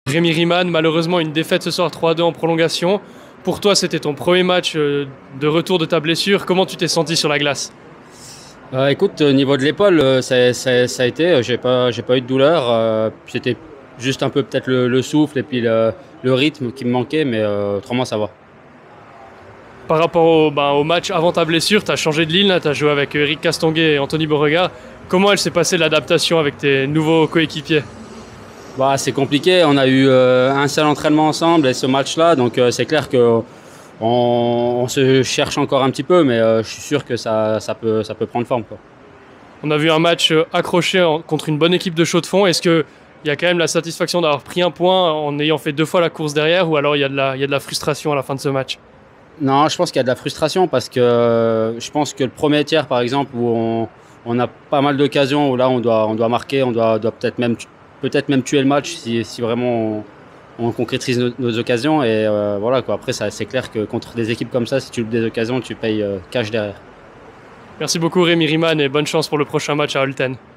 Rémi Riemann, malheureusement une défaite ce soir 3-2 en prolongation. Pour toi, c'était ton premier match de retour de ta blessure. Comment tu t'es senti sur la glace? Écoute, au niveau de l'épaule, ça a été, j'ai pas eu de douleur. C'était juste un peu peut-être le souffle et puis le rythme qui me manquait, mais autrement ça va. Par rapport au match avant ta blessure, tu as changé de ligne, tu as joué avec Eric Castonguay et Anthony Beauregard. Comment elle s'est passée l'adaptation avec tes nouveaux coéquipiers? C'est compliqué, on a eu un seul entraînement ensemble et ce match-là, donc c'est clair que on se cherche encore un petit peu, mais je suis sûr que ça peut prendre forme, quoi. On a vu un match accroché contre une bonne équipe de Chaux-de-Fonds. Est-ce qu'il y a quand même la satisfaction d'avoir pris un point en ayant fait 2 fois la course derrière, ou alors il y a de la frustration à la fin de ce match? Non, je pense qu'il y a de la frustration parce que je pense que le premier tiers, par exemple, où on a pas mal d'occasions, où là on doit marquer, on doit peut-être même tuer le match si vraiment on concrétise nos occasions. Et voilà quoi. Après, c'est clair que contre des équipes comme ça, si tu loupes des occasions, tu payes cash derrière. Merci beaucoup Rémi Riemann et bonne chance pour le prochain match à Olten.